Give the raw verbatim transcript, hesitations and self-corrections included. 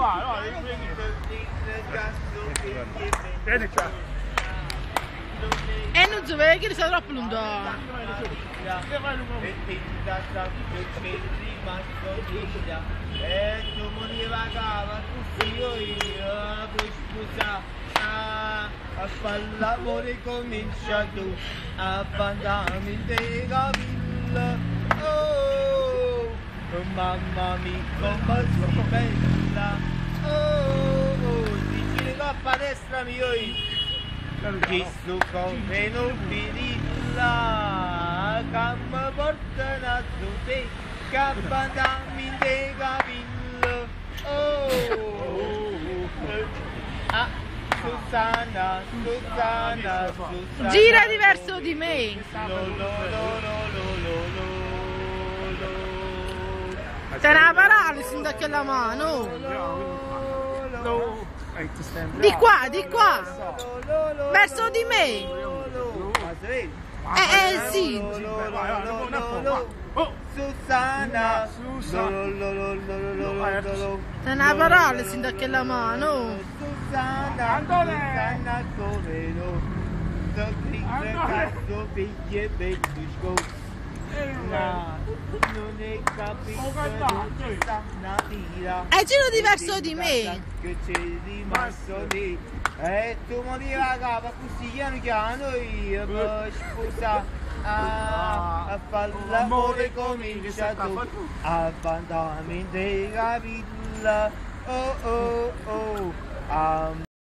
vai, vai, vieni qua. E non so, vedi che sei troppo lontano. E tu moriva cava, tu io io, poi scusa, a fare l'amore comincia tu, a bandarmi in te capilla, oh, mamma mia, come sei bella, oh, oh, dici che a palestra mio io. Chi sto come non finilla, che mi portano a te, che bandami in te capillo, oh, ah, Susanna, Susanna, Susanna. Gira diverso di me. Lo, lo, lo, lo, lo, lo, lo. C'è una paralisi da quella mano. Di qua, di qua. Verso di me. Eh, eh, sì. Susanna, C'è una paralisi da quella mano. Susanna, Susanna, Coreno, cazzo, figli e beccisco. No, non è capito, non sta una tira. È giro diverso di me. Che c'è rimasto lì. E tu moriva a capo, così piano piano io poi scusa. A fare l'amore comincia tu, a bandarmi in te capilla, oh oh oh.